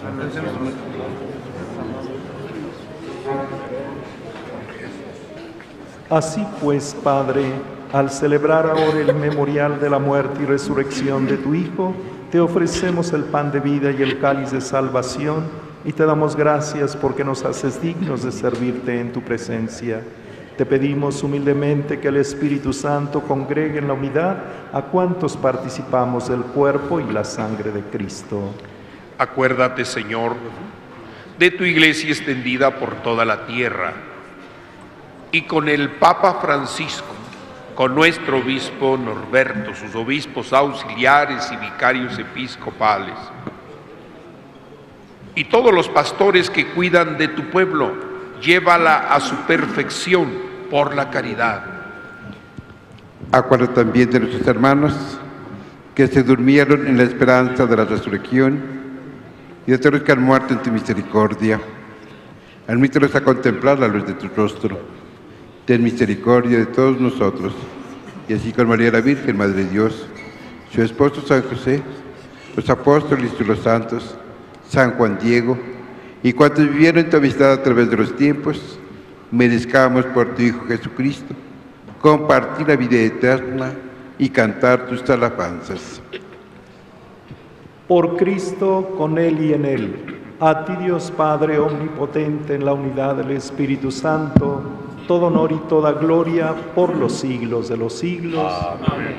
Así pues, Padre, al celebrar ahora el memorial de la muerte y resurrección de tu Hijo, te ofrecemos el pan de vida y el cáliz de salvación, y te damos gracias porque nos haces dignos de servirte en tu presencia. Te pedimos humildemente que el Espíritu Santo congregue en la unidad a cuantos participamos del cuerpo y la sangre de Cristo. Acuérdate, Señor, de tu iglesia extendida por toda la tierra, y con el Papa Francisco, con nuestro obispo Norberto, sus obispos auxiliares y vicarios episcopales, y todos los pastores que cuidan de tu pueblo, llévala a su perfección por la caridad. Acuérdate también de nuestros hermanos que se durmieron en la esperanza de la resurrección y de todos los que han muerto en tu misericordia. Admítelos a contemplar la luz de tu rostro. Ten misericordia de todos nosotros, y así con María la Virgen, Madre de Dios, su esposo San José, los apóstoles y los santos, San Juan Diego, y cuantos vivieron en tu amistad a través de los tiempos, merezcamos por tu Hijo Jesucristo compartir la vida eterna y cantar tus alabanzas. Por Cristo, con Él y en Él, a ti Dios Padre omnipotente en la unidad del Espíritu Santo, todo honor y toda gloria por los siglos de los siglos. Amén.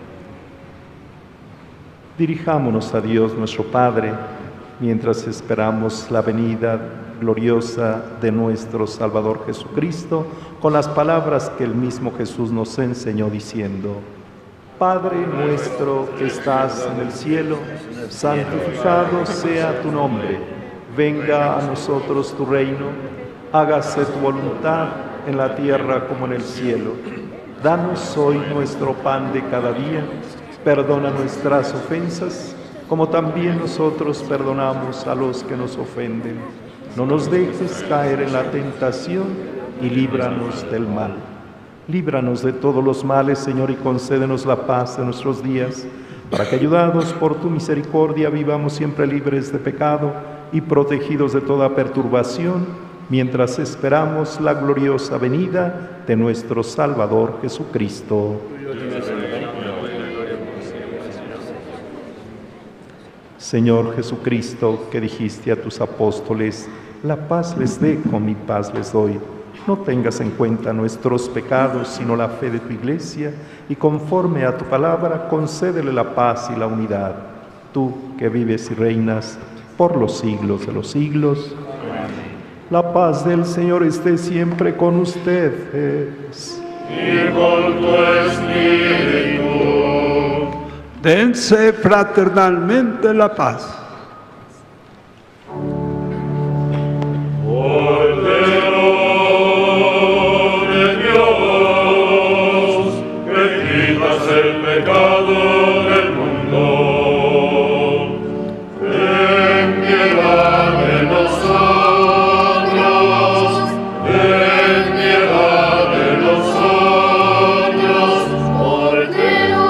Dirijámonos a Dios nuestro Padre, mientras esperamos la venida gloriosa de nuestro Salvador Jesucristo, con las palabras que el mismo Jesús nos enseñó diciendo: Padre nuestro que estás en el cielo, santificado sea tu nombre, venga a nosotros tu reino, hágase tu voluntad en la tierra como en el cielo. Danos hoy nuestro pan de cada día, perdona nuestras ofensas, como también nosotros perdonamos a los que nos ofenden. No nos dejes caer en la tentación y líbranos del mal. Líbranos de todos los males, Señor, y concédenos la paz de nuestros días, para que, ayudados por tu misericordia, vivamos siempre libres de pecado y protegidos de toda perturbación, mientras esperamos la gloriosa venida de nuestro Salvador Jesucristo. Señor Jesucristo, que dijiste a tus apóstoles: la paz les dejo, mi paz les doy. No tengas en cuenta nuestros pecados, sino la fe de tu Iglesia, y conforme a tu palabra, concédele la paz y la unidad. Tú, que vives y reinas por los siglos de los siglos. Amén. La paz del Señor esté siempre con ustedes. Y con tu espíritu. Dense fraternalmente la paz. Cordero de Dios, que quitas el pecado del mundo, ten piedad de nosotros, ten piedad de nosotros, Cordero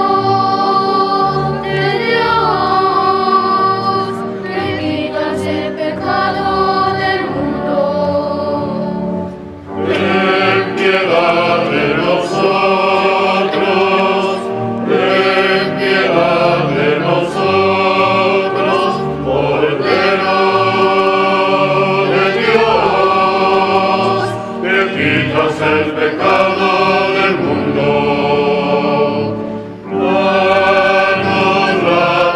de Dios, que quitas el pecado del mundo. Ten piedad de nosotros, ten piedad de nosotros, Cordero de Dios, que quitas el pecado del mundo. Danos la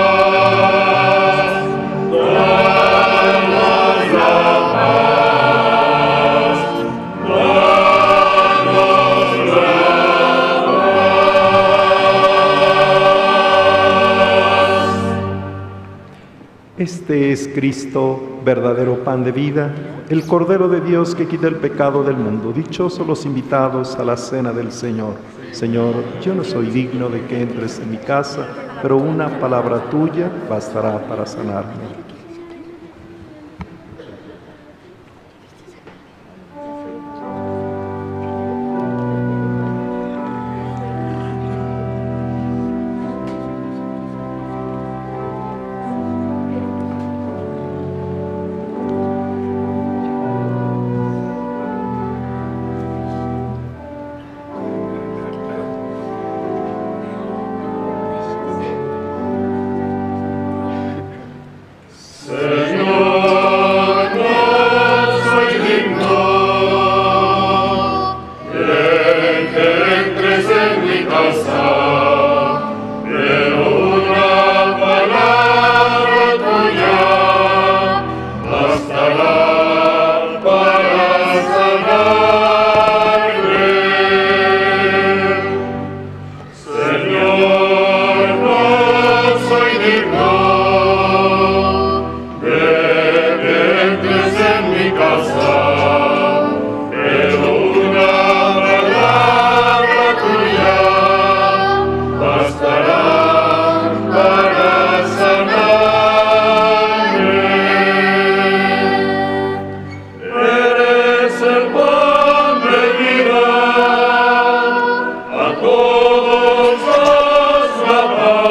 paz, danos la paz, danos la paz. Este es Cristo, verdadero pan de vida, el Cordero de Dios que quita el pecado del mundo. Dichosos los invitados a la cena del Señor. Señor, yo no soy digno de que entres en mi casa, pero una palabra tuya bastará para sanarme. casa, pero una palabra tuya bastará para sanarme. Señor, no soy digno de que entres en mi casa, pero una palabra tuya bastará para sanarme. Eres el pan de vida, a todos das la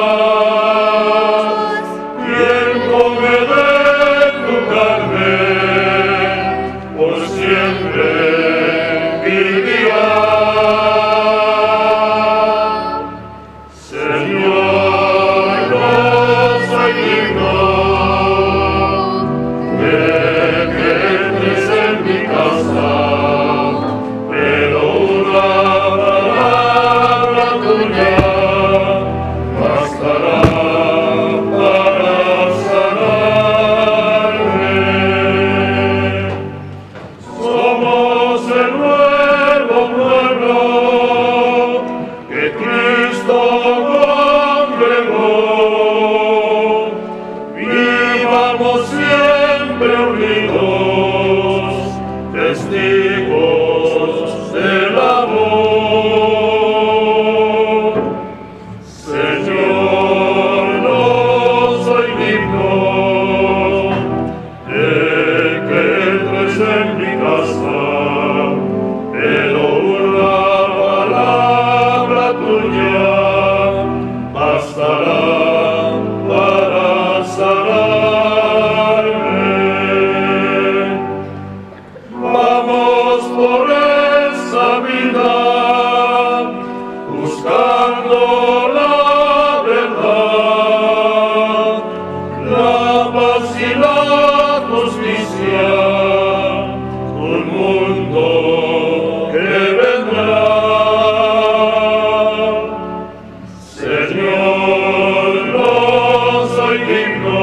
paz. Quien come de tu carne, por siempre vivirá. Señor, no soy digno de que entres en mi casa, pero una palabra tuya bastará para sanarme. Somos el nuevo pueblo que Cristo congregó. Vivamos siempre unidos, testigos del amor. Señor, no soy digno de que entres en mi casa, pero una palabra tuya bastará para sanarme. Vamos por esa vida buscando la verdad, la paz y la justicia, un mundo que vendrá. Señor, no soy digno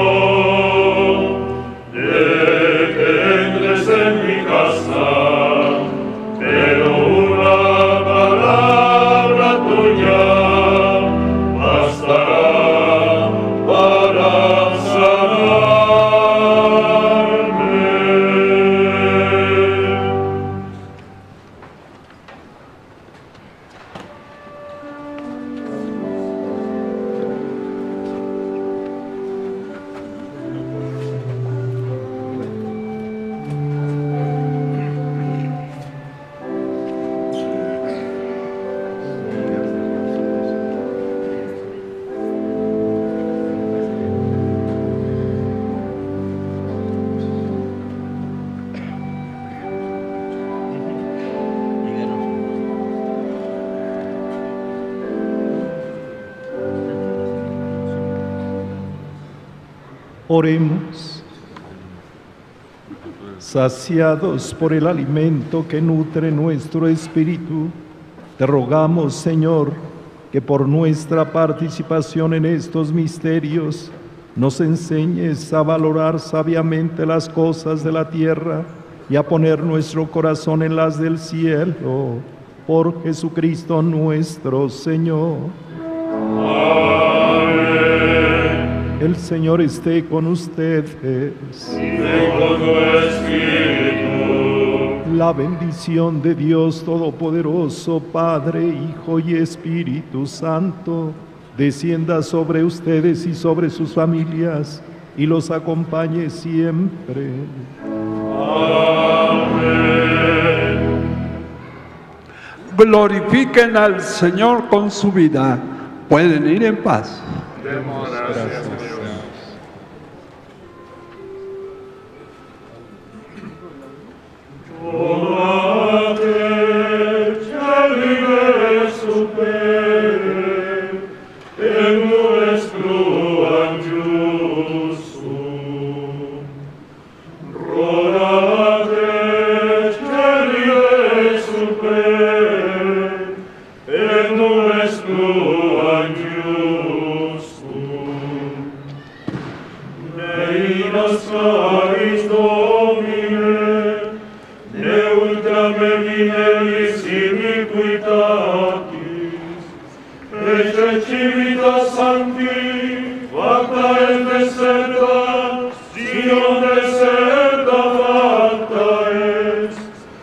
de que entres en mi casa, pero una palabra tuya bastará para sanarme. Oremos. Saciados por el alimento que nutre nuestro espíritu, te rogamos, Señor, que por nuestra participación en estos misterios nos enseñes a valorar sabiamente las cosas de la tierra y a poner nuestro corazón en las del cielo, por Jesucristo nuestro Señor. Amén. El Señor esté con ustedes. Y con tu espíritu. La bendición de Dios Todopoderoso, Padre, Hijo y Espíritu Santo, descienda sobre ustedes y sobre sus familias y los acompañe siempre. Amén. Glorifiquen al Señor con su vida. Pueden ir en paz. Demos gracias, Señor. Nuestro truam justum. Dei nostris Domine, ne ultrame mineris iniquitatis, ecce civitas sancti, facta et deserta, Sion deserta facta est,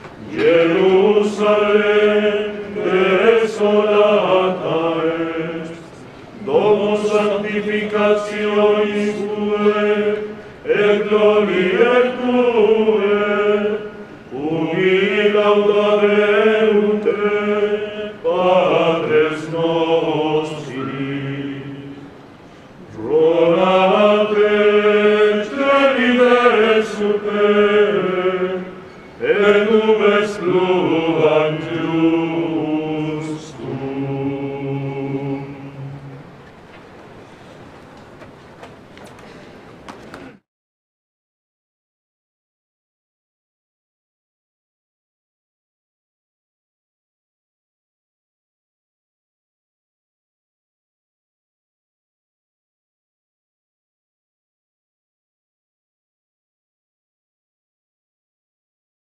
Jerusalem desolata est, domo sanctificationis tue, et gloriae tue, ubi laudare